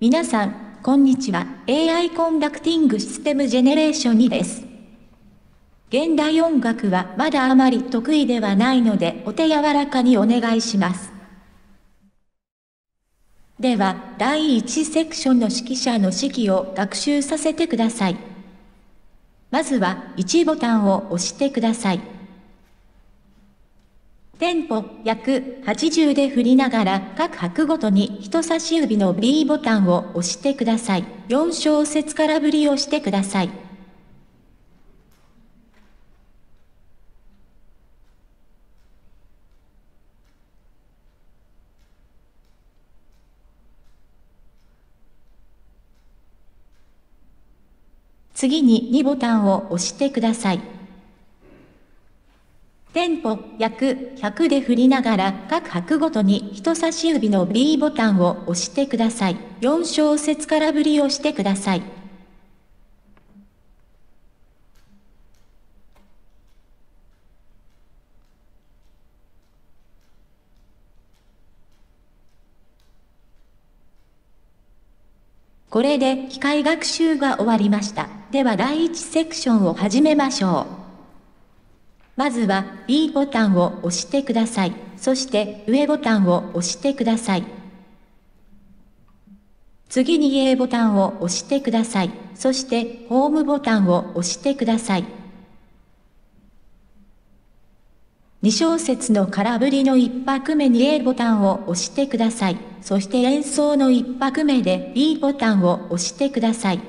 皆さん、こんにちは。AI コンダクティングシステムジェネレーション2です。現代音楽はまだあまり得意ではないので、お手柔らかにお願いします。では、第1セクションの指揮者の指揮を学習させてください。まずは、1ボタンを押してください。テンポ、約80で振りながら各拍ごとに人差し指の B ボタンを押してください。4小節から振りをしてください。次に2ボタンを押してください。テンポ、約100で振りながら各拍ごとに人差し指の B ボタンを押してください。4小節から振りをしてください。これで機械学習が終わりました。では第1セクションを始めましょう。まずは B ボタンを押してください。そして上ボタンを押してください。次に A ボタンを押してください。そしてホームボタンを押してください。2小節の空振りの1拍目に A ボタンを押してください。そして演奏の1拍目で B ボタンを押してください。